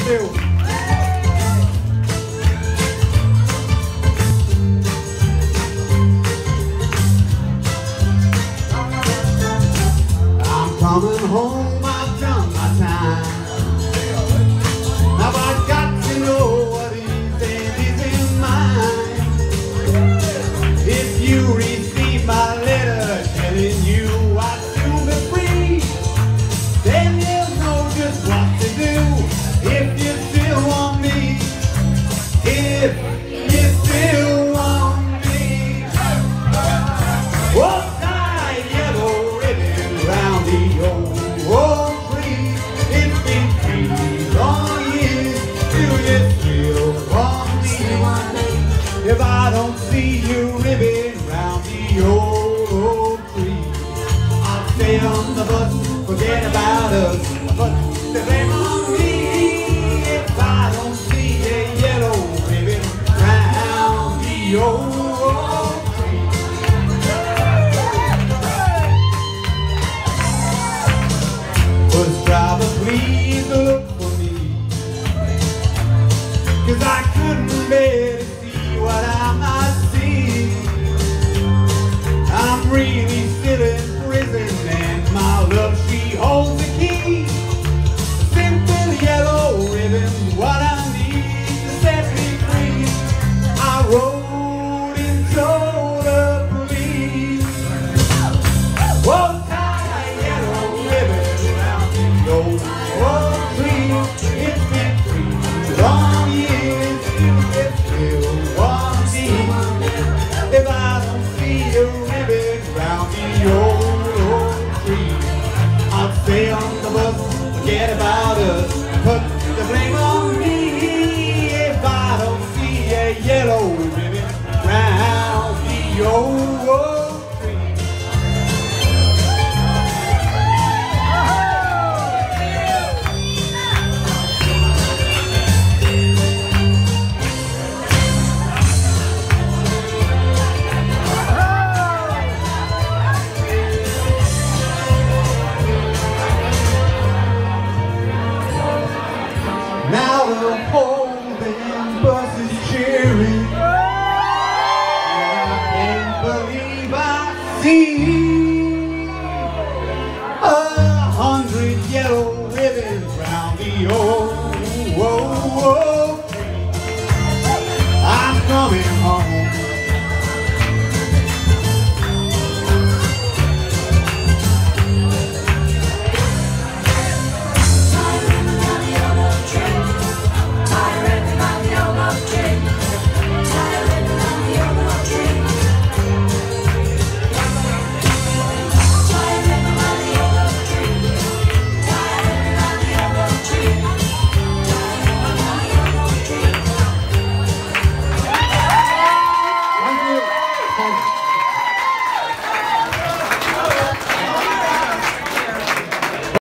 Brasil. I'm coming home, I've done my time. Now I've got to know what is in mine. If you receive my letter telling you I'd soon be free, then you'll know just what to do. If you still want me, if you still want me, oh, tie a yellow ribbon round the old tree. It's been 3 long years, do you still want me? If I don't see you ribbon round the old tree, I'll stay on the bus, forget about us, but the blame on me if I don't see a yellow ribbon round the old tree. Bus driver, please look for me, 'cause I couldn't bear to see what I might see. I'm really still in prison, and my love, she holds the key. A simple yellow ribbon, what I need to set me free. I wrote and told the police, whoa, tie a yellow ribbon around the old tree. It's been 3 long years, you still want me. If I don't see a ribbon round the old tree, I'll stay on the bus, forget about us, put the blame on me. If I don't see a yellow ribbon round the old tree. Now the whole damn bus is cheering, and I can't believe I see 100 yellow ribbons round the old